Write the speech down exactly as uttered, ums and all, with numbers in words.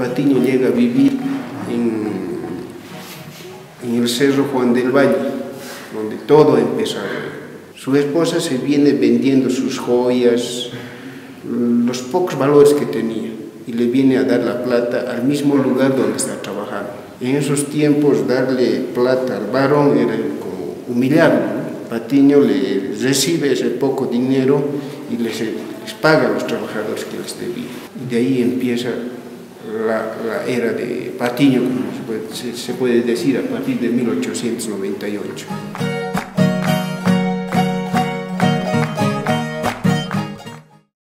Patiño llega a vivir en, en el Cerro Juan del Valle, donde todo empezó. Su esposa se viene vendiendo sus joyas, los pocos valores que tenía, y le viene a dar la plata al mismo lugar donde está trabajando. En esos tiempos darle plata al varón era como humillarlo, ¿no? Patiño le recibe ese poco dinero y les, les paga a los trabajadores que les debía. Y de ahí empieza la, la era de Patiño, como se puede, se, se puede decir, a partir de mil ochocientos noventa y ocho.